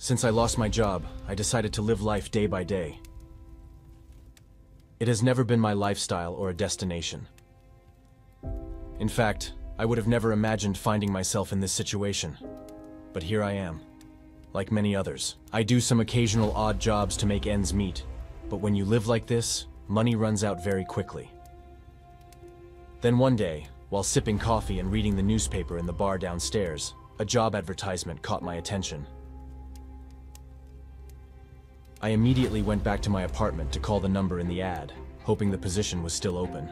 Since I lost my job, I decided to live life day by day. It has never been my lifestyle or a destination. In fact, I would have never imagined finding myself in this situation. But here I am. Like many others, I do some occasional odd jobs to make ends meet. But when you live like this, money runs out very quickly. Then one day, while sipping coffee and reading the newspaper in the bar downstairs, a job advertisement caught my attention. I immediately went back to my apartment to call the number in the ad, hoping the position was still open.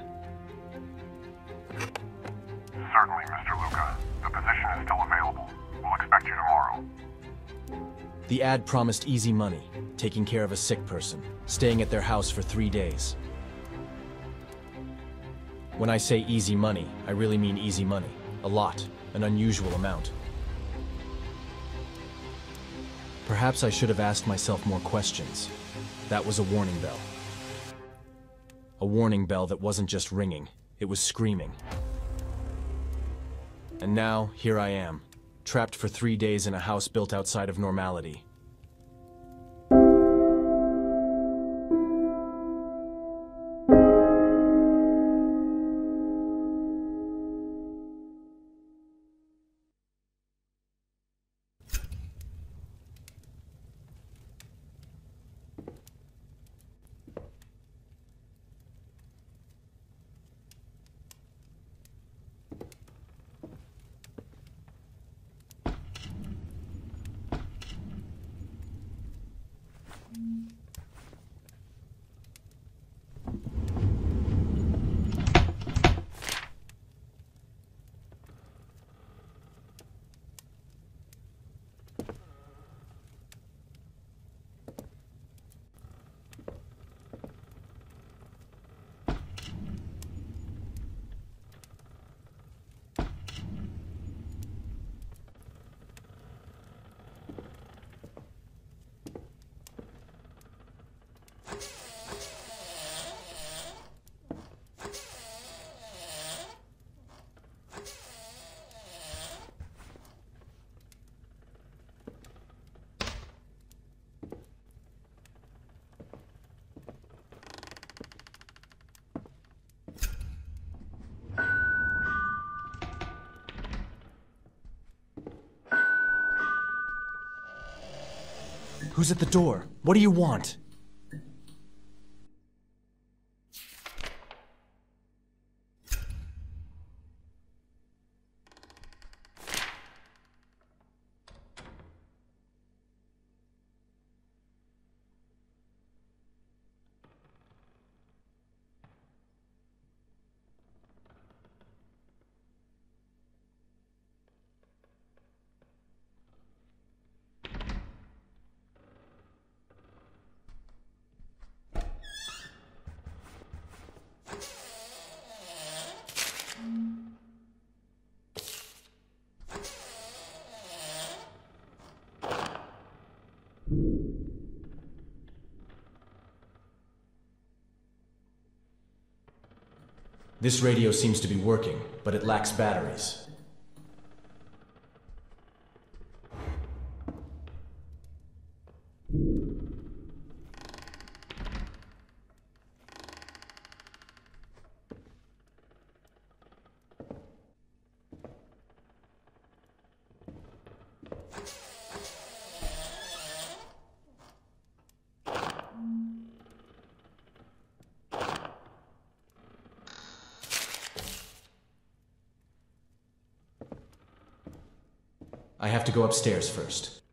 Certainly, Mr. Luca. The position is still available. We'll expect you tomorrow. The ad promised easy money, taking care of a sick person, staying at their house for 3 days. When I say easy money, I really mean easy money. A lot, an unusual amount. Perhaps I should have asked myself more questions. That was a warning bell. A warning bell that wasn't just ringing, it was screaming. And now, here I am, trapped for 3 days in a house built outside of normality. Who's at the door? What do you want? This radio seems to be working, but it lacks batteries. I have to go upstairs first.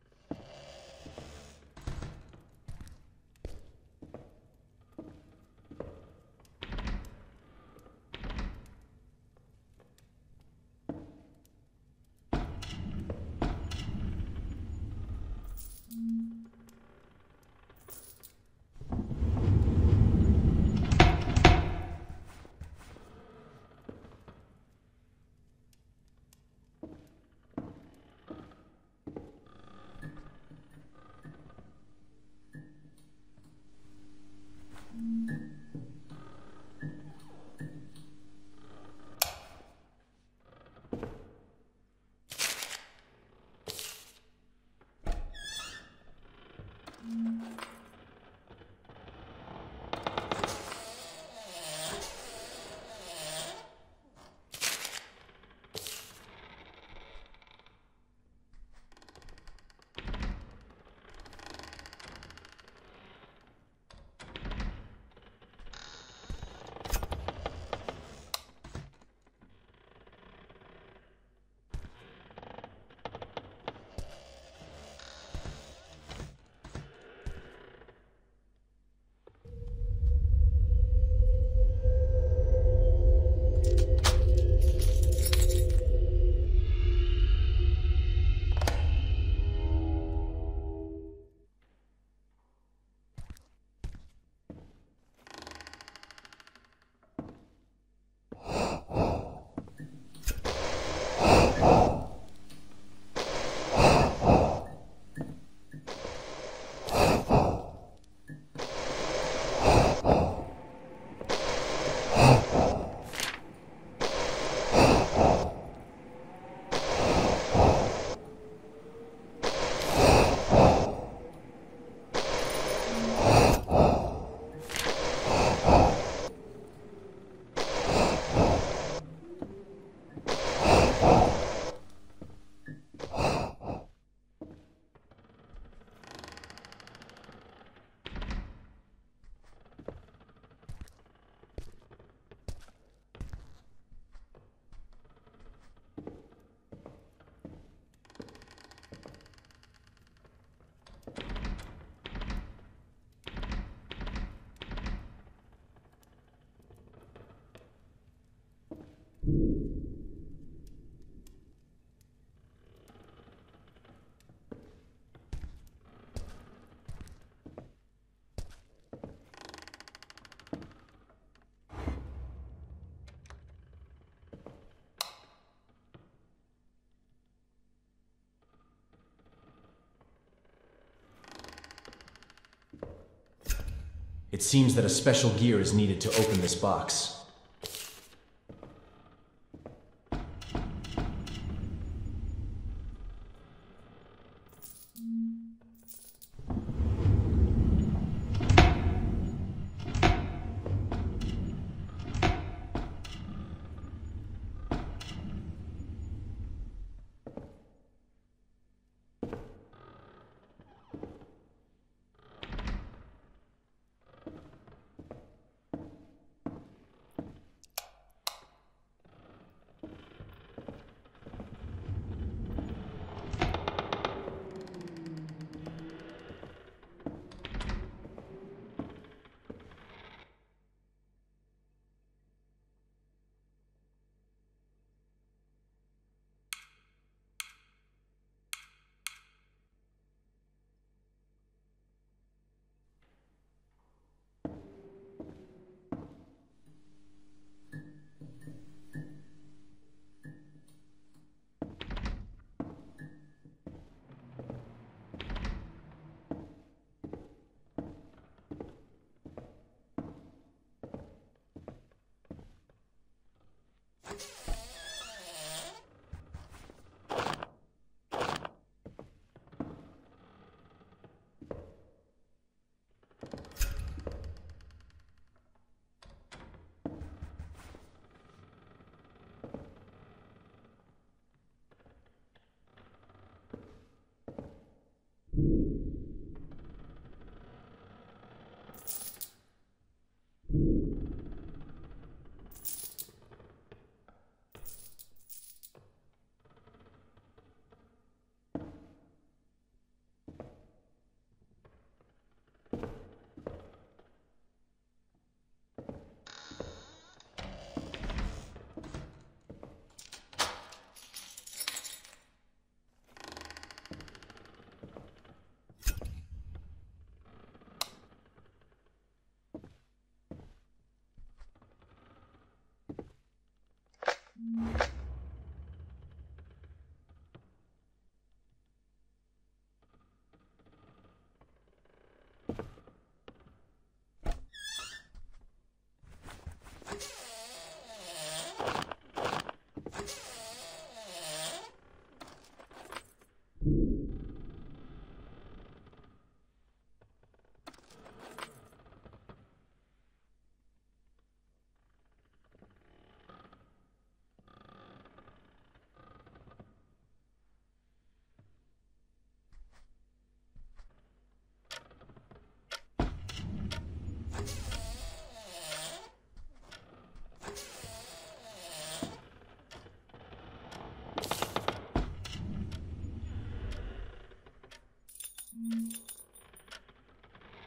It seems that a special gear is needed to open this box.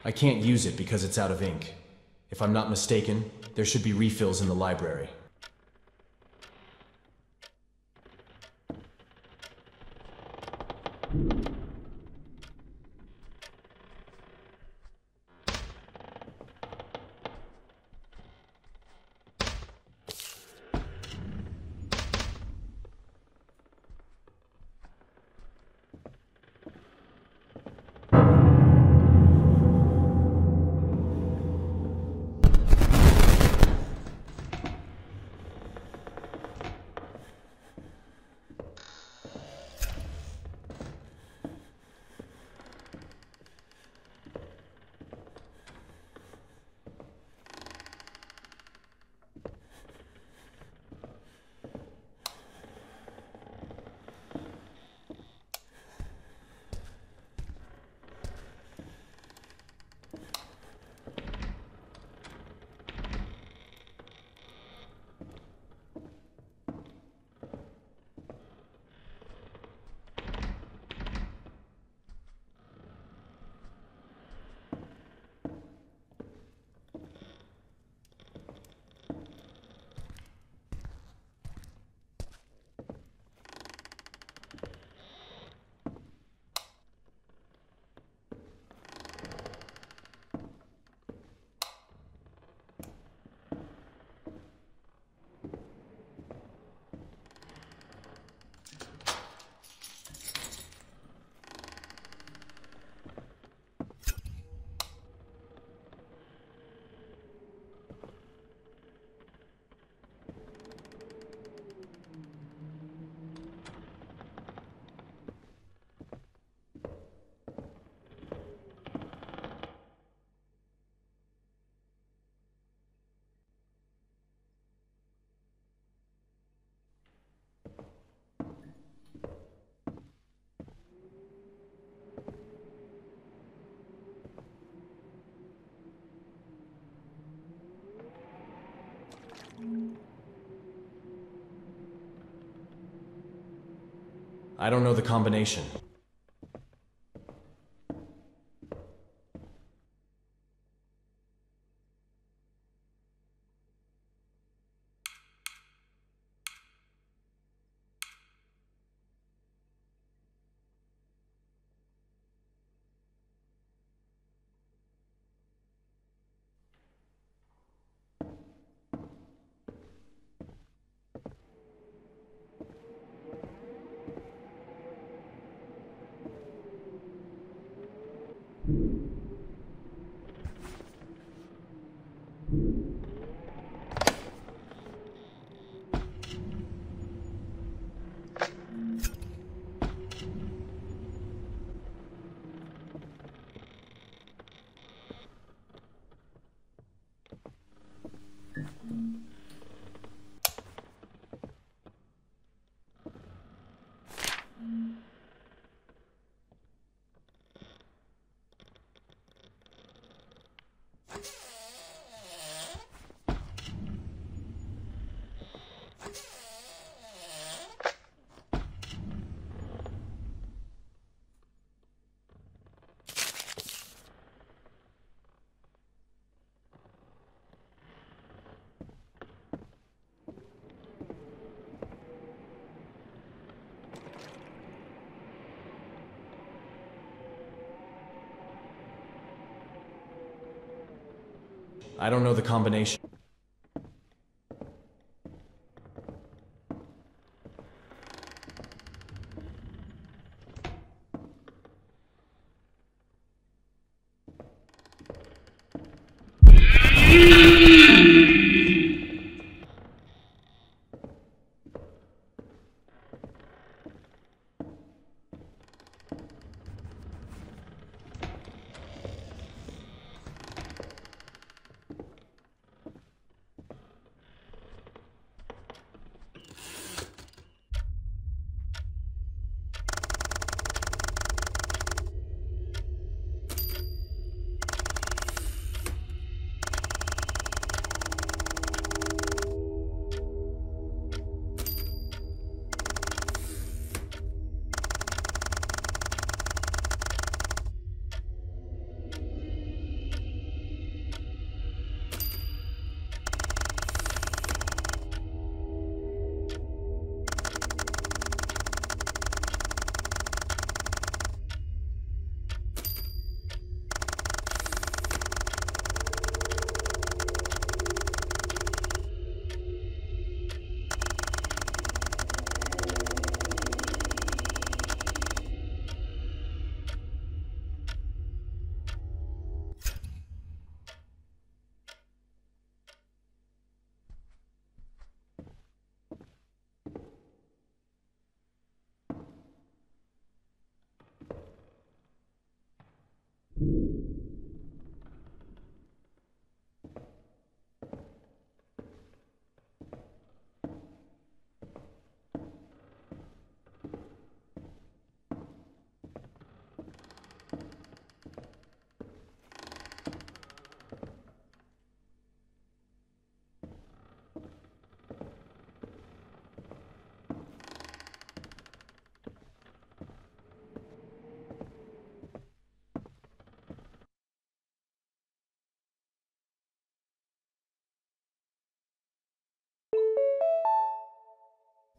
I can't use it because it's out of ink. If I'm not mistaken, there should be refills in the library. I don't know the combination. I don't know the combination.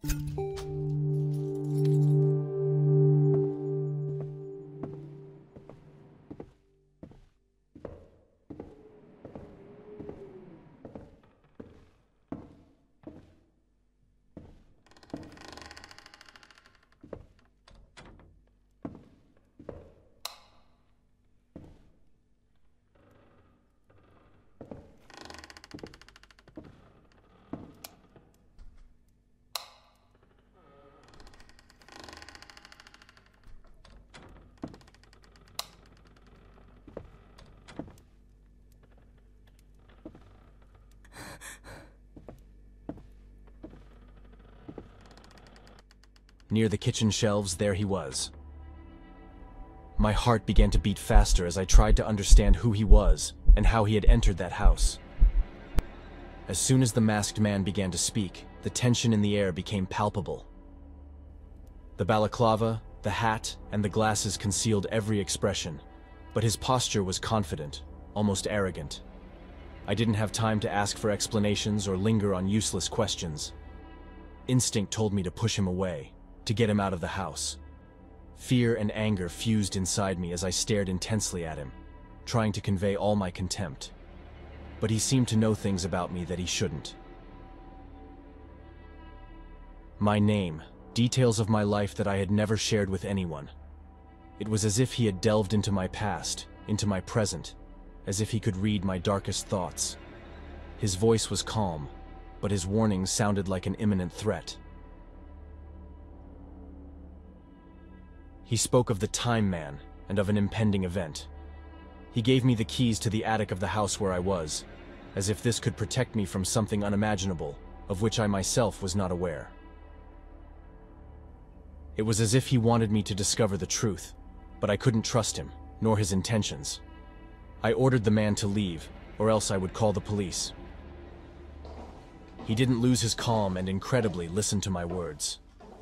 Near the kitchen shelves, there he was. My heart began to beat faster as I tried to understand who he was and how he had entered that house. As soon as the masked man began to speak, the tension in the air became palpable. The balaclava, the hat, and the glasses concealed every expression, but his posture was confident, almost arrogant. I didn't have time to ask for explanations or linger on useless questions. Instinct told me to push him away, to get him out of the house. Fear and anger fused inside me as I stared intensely at him, trying to convey all my contempt. But he seemed to know things about me that he shouldn't. My name, details of my life that I had never shared with anyone. It was as if he had delved into my past, into my present, as if he could read my darkest thoughts. His voice was calm, but his warnings sounded like an imminent threat. He spoke of the Time Man and of an impending event. He gave me the keys to the attic of the house where I was, as if this could protect me from something unimaginable, of which I myself was not aware. It was as if he wanted me to discover the truth, but I couldn't trust him, nor his intentions. I ordered the man to leave, or else I would call the police. He didn't lose his calm and incredibly listened to my words.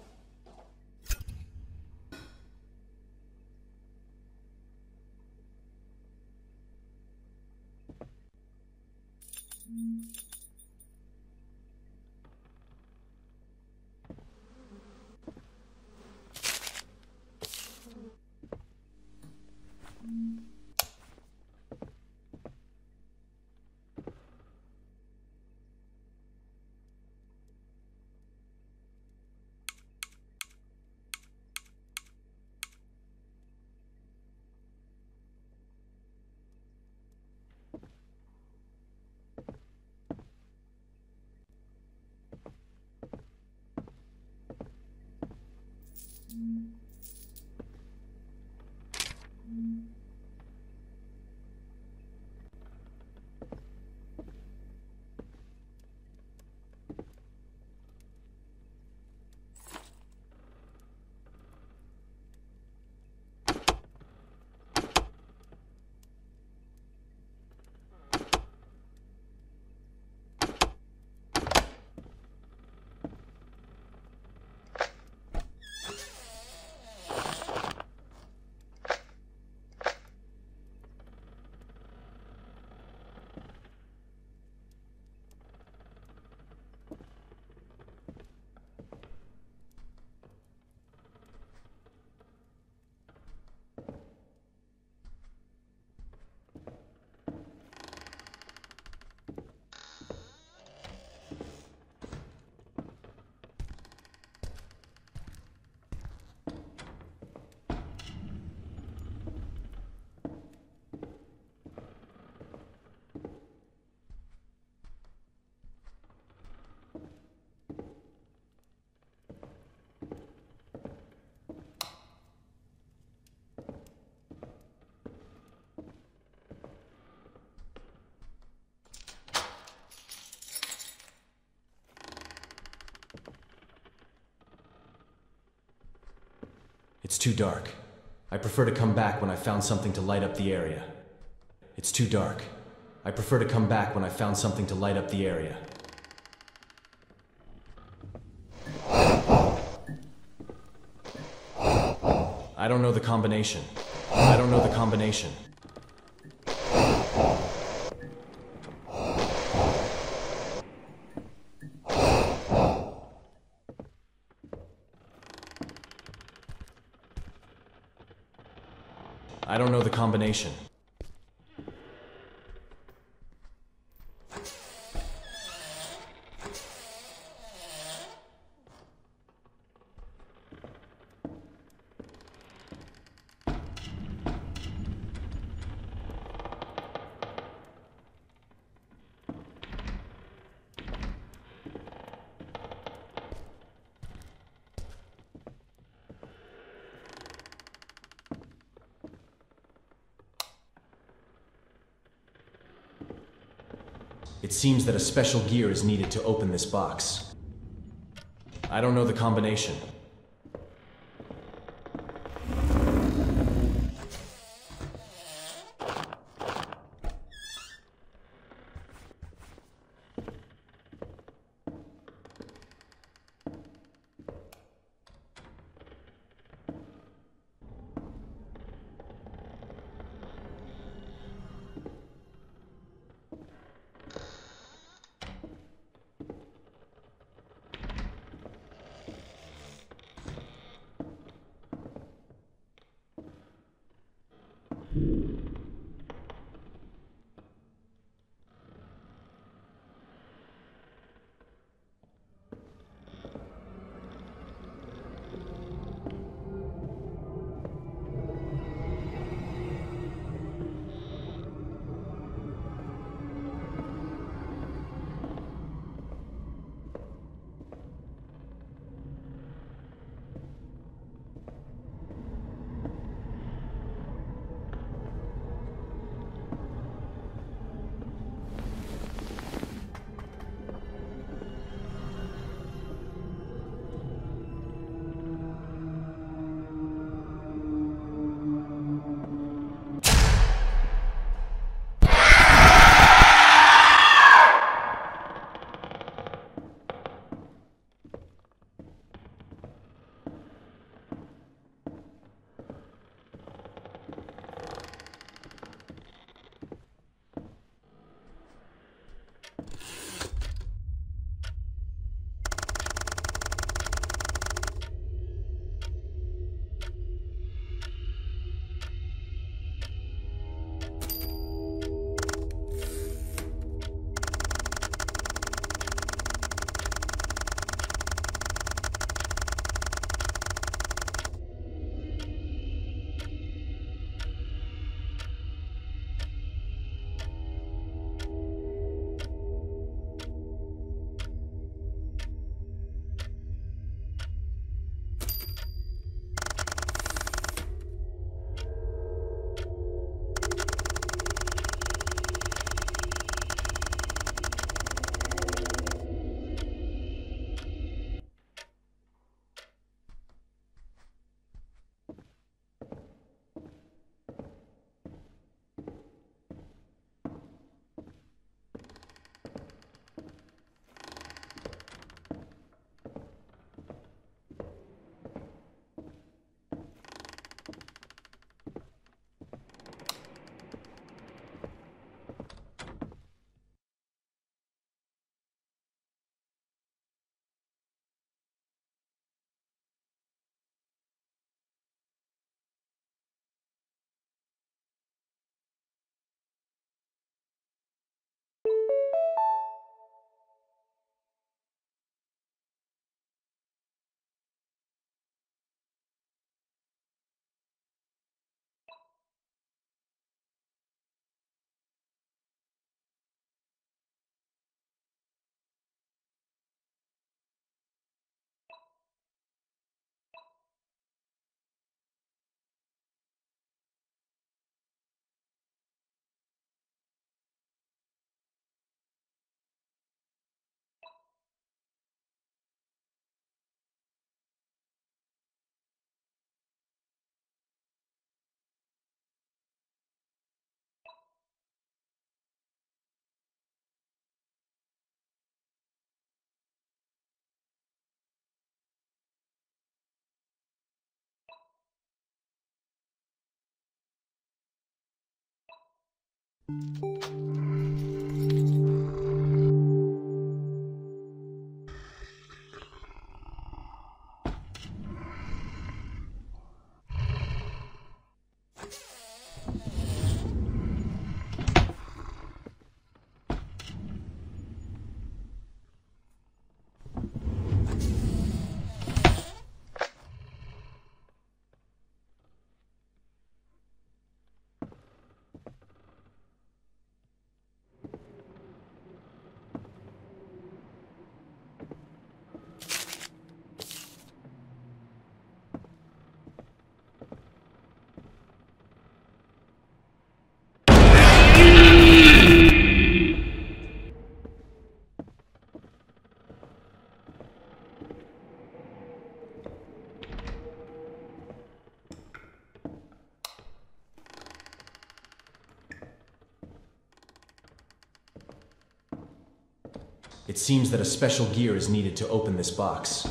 It's too dark. I prefer to come back when I found something to light up the area. It's too dark. I prefer to come back when I found something to light up the area. I don't know the combination. I don't know the combination. I don't know the combination. It seems that a special gear is needed to open this box. I don't know the combination. It seems that a special gear is needed to open this box.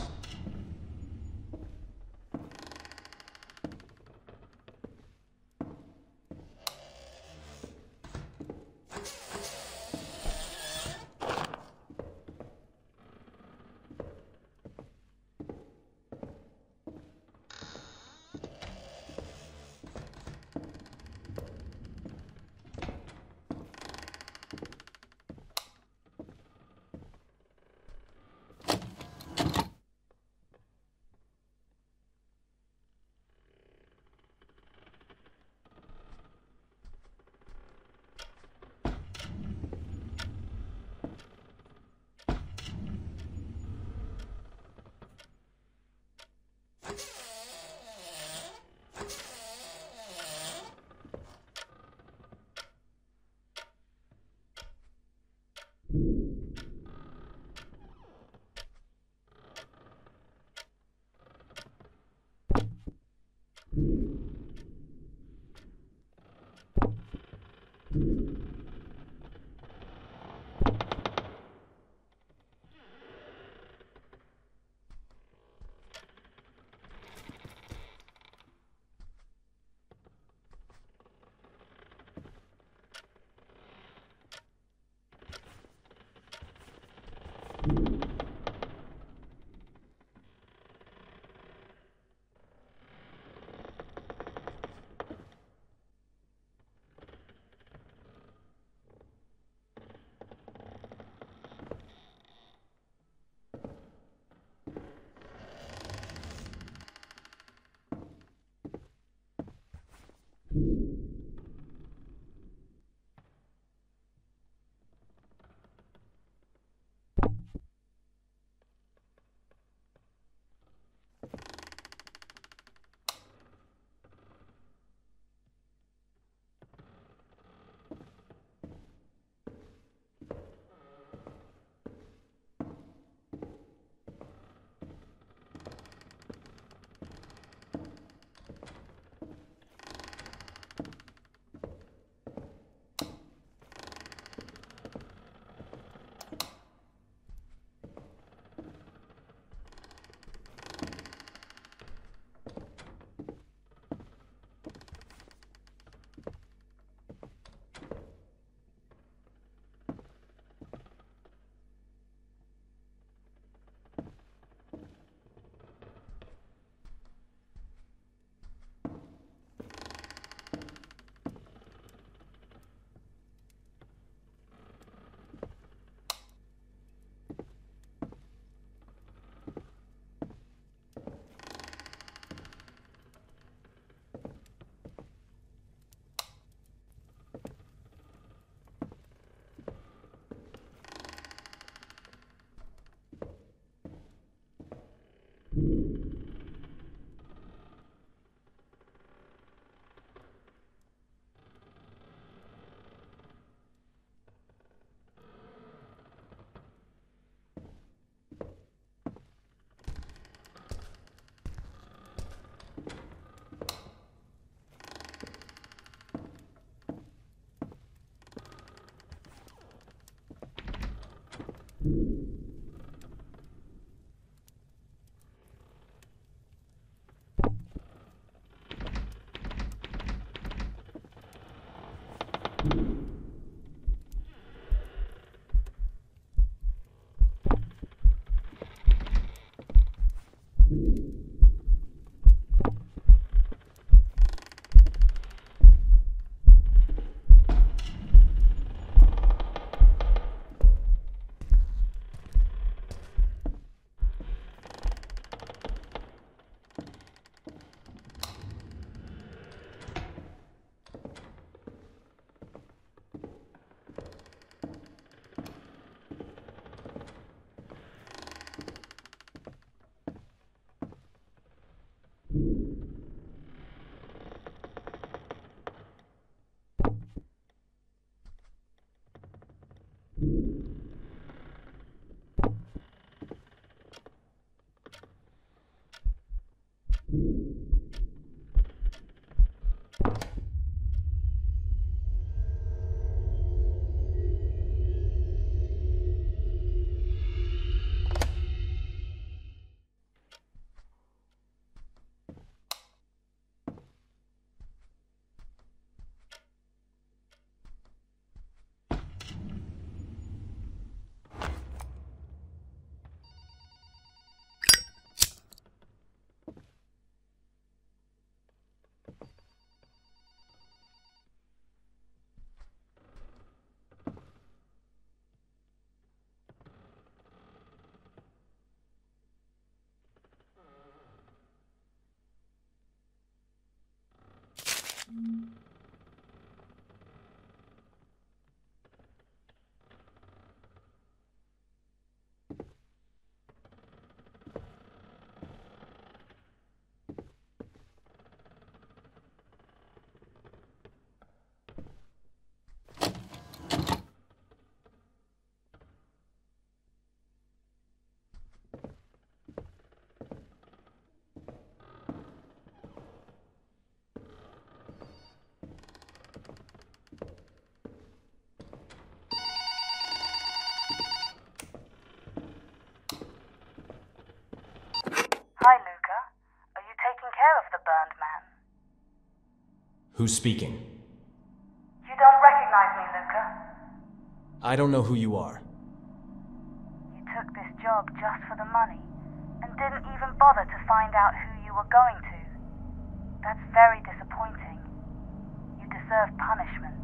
Who's speaking? You don't recognize me, Luca? I don't know who you are. You took this job just for the money and didn't even bother to find out who you were going to. That's very disappointing. You deserve punishment.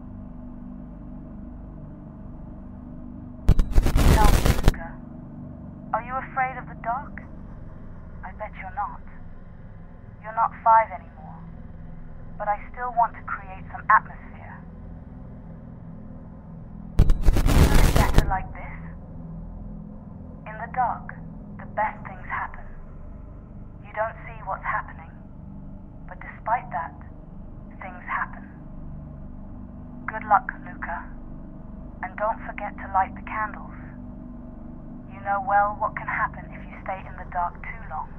Tell me, Luca, are you afraid of the dark? I bet you're not. You're not 5 anymore, but I still want to create some atmosphere. Isn't it better like this? In the dark, the best things happen. You don't see what's happening, but despite that, things happen. Good luck, Luca, and don't forget to light the candles. You know well what can happen if you stay in the dark too long.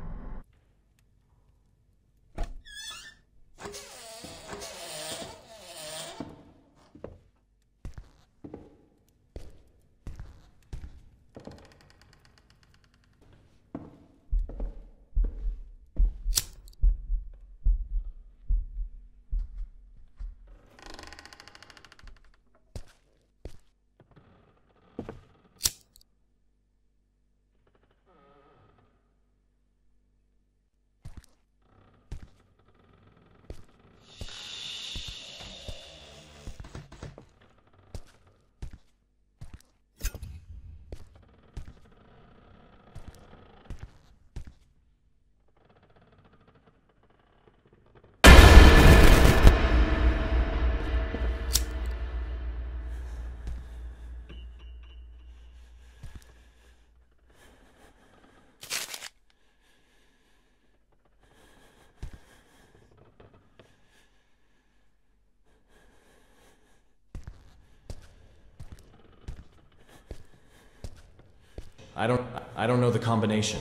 I don't know the combination.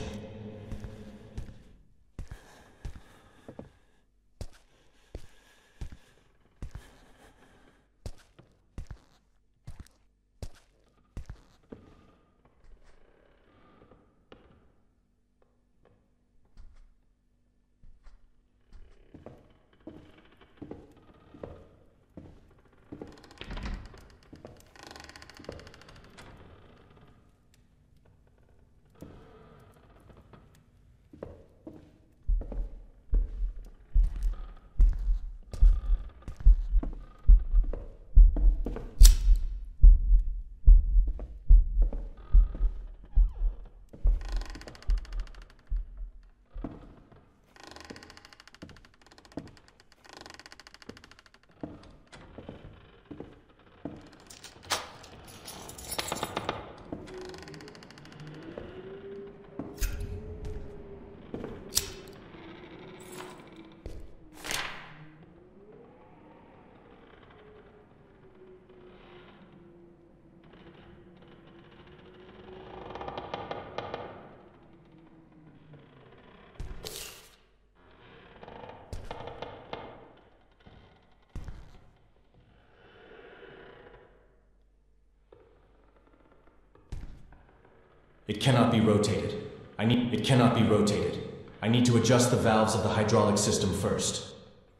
It cannot be rotated. It cannot be rotated. I need to adjust the valves of the hydraulic system first.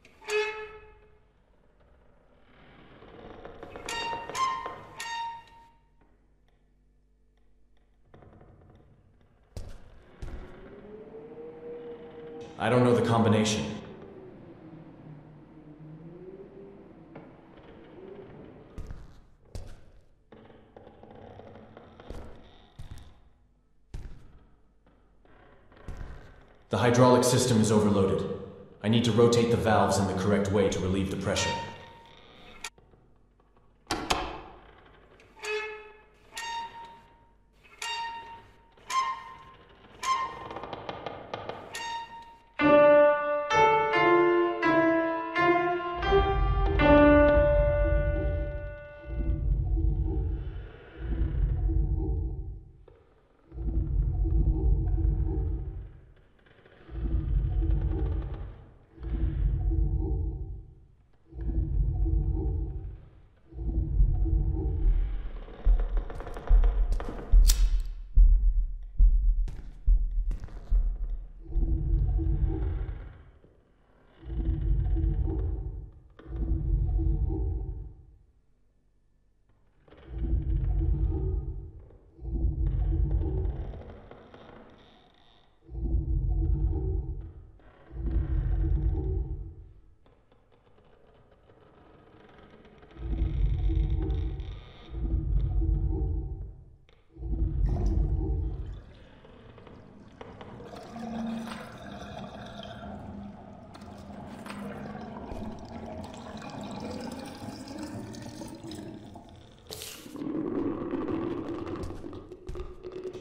I don't know the combination. The hydraulic system is overloaded. I need to rotate the valves in the correct way to relieve the pressure.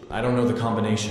I don't know the combination.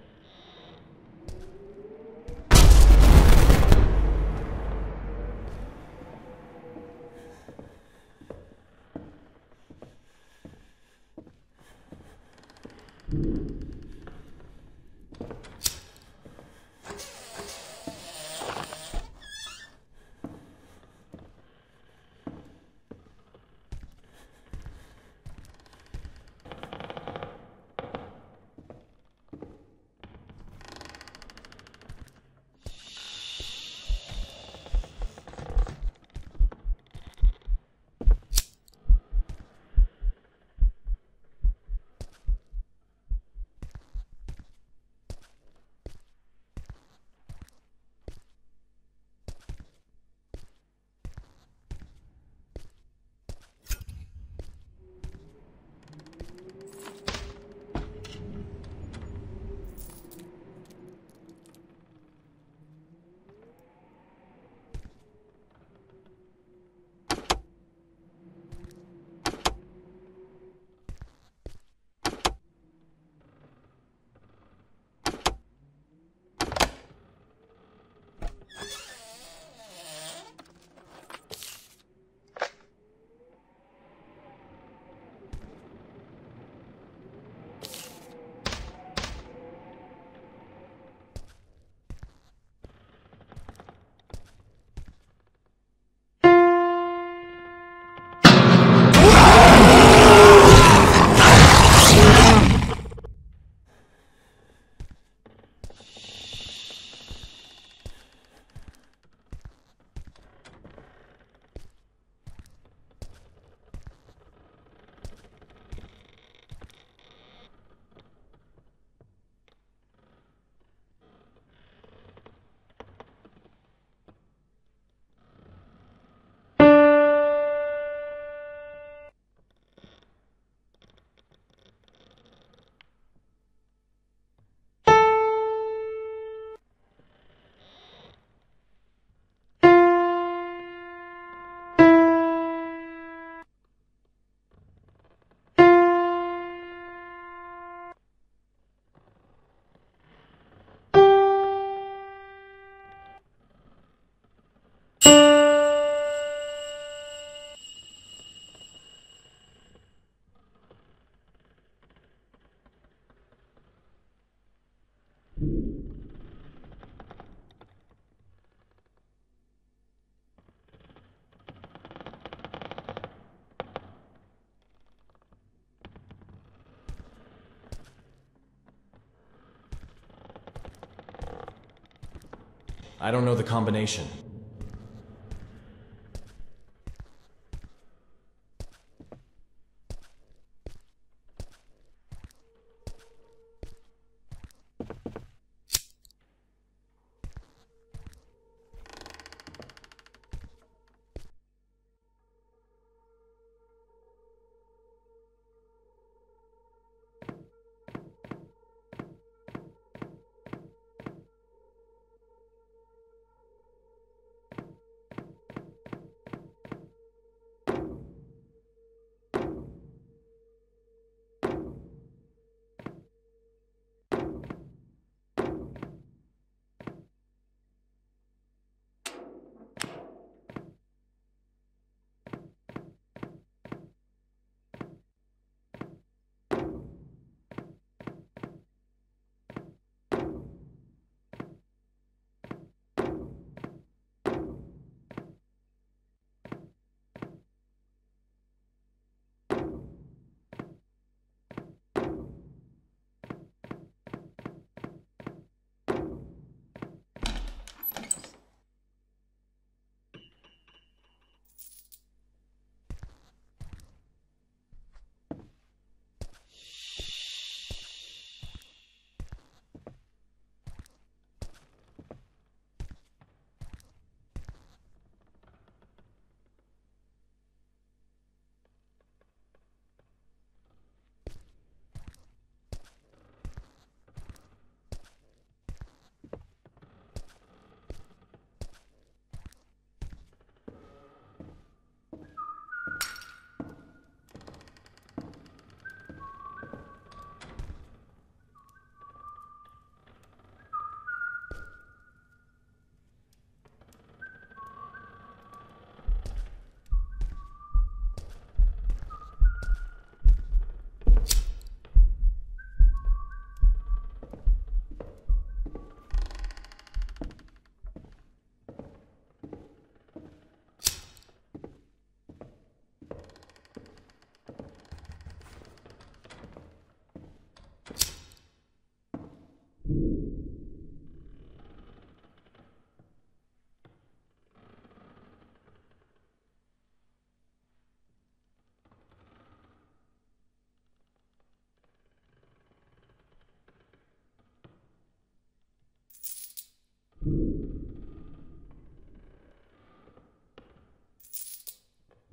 I don't know the combination.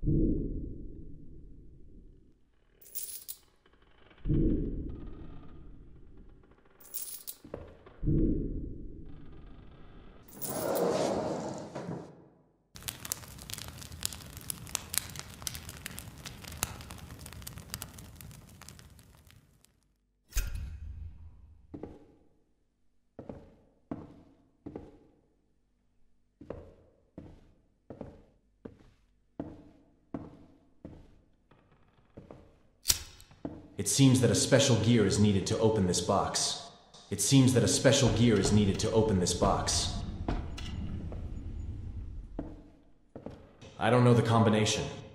It seems that a special gear is needed to open this box. It seems that a special gear is needed to open this box. I don't know the combination.